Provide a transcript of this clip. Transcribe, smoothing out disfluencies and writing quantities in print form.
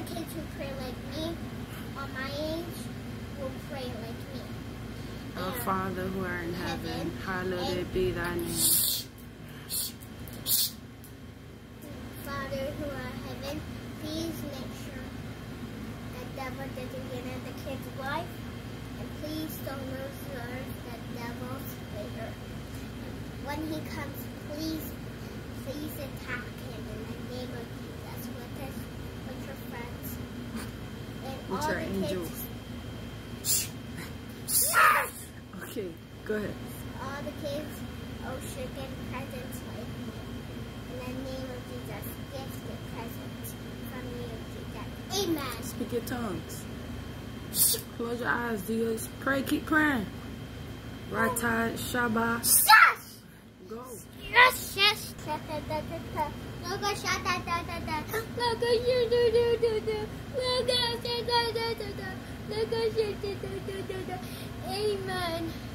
kids who pray like me, on my age, will pray like me. Our Father who art in heaven, hallowed be thy name. Father who art in heaven, please make sure the devil doesn't get in the kid's life. And please don't observe the devil's later. When he comes, please attack him in the name of Jesus with your friends. And With all your the angels. Kids, Okay, go ahead. all the kids should get presents like me. In the name of Jesus, gifts get presents from you, Jesus. Amen. Speak your tongues. Close your eyes, Diaz. Pray, keep praying. Right side, Shabbat. Shush! Go. Yes, yes. Amen.